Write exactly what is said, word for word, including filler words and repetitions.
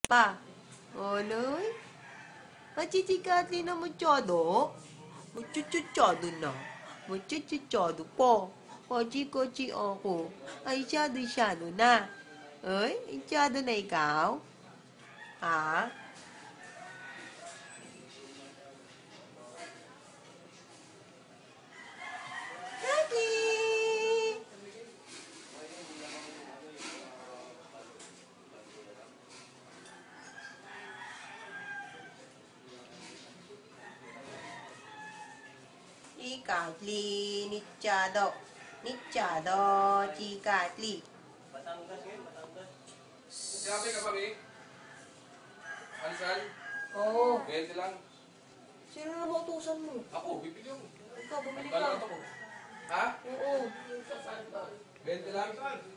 Pa. Oloy. Machichikatli na machado. Machichichado na. Machichichado po. Kochi-kochi ako. Ay, syado-syado na. Ay, syado na ikaw? Ha? Daddy! Chikatli, nichado. Nichado, chikatli. Batangas ngayon, Batangas. Sinabi ka pa, Bing? Alisal? Oo. Bente lang. Sino na mautusan mo? Ako, bibili ako. Ikaw, bumili Magkano ka. ako? Ha? Oo. Bente lang.